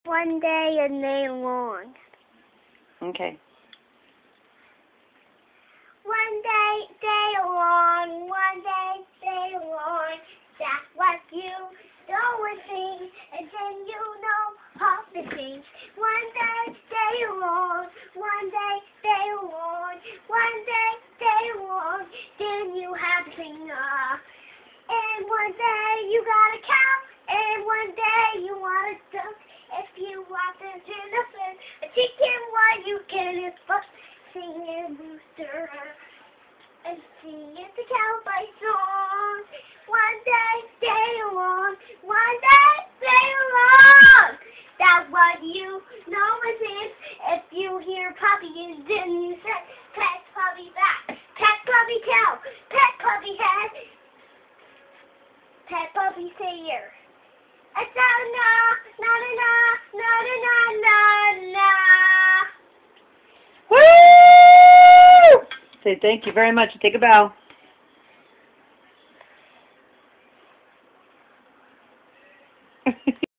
One day and day long. Okay. One day long, one day long. That's what you don't think, and then you know half the things. One day long, one day long, one day long. Then you have to sing and one day you got a cow, and one day you want a duck. If you want to turn a chicken, why you can is fuck singing rooster and singing the cowboy song. One day long, one day long. That's what you know it is. If you hear puppy, then you say pet puppy back, pet puppy cow, pet puppy head, pet puppy sayer. It's Woo! Say thank you very much. Take a bow.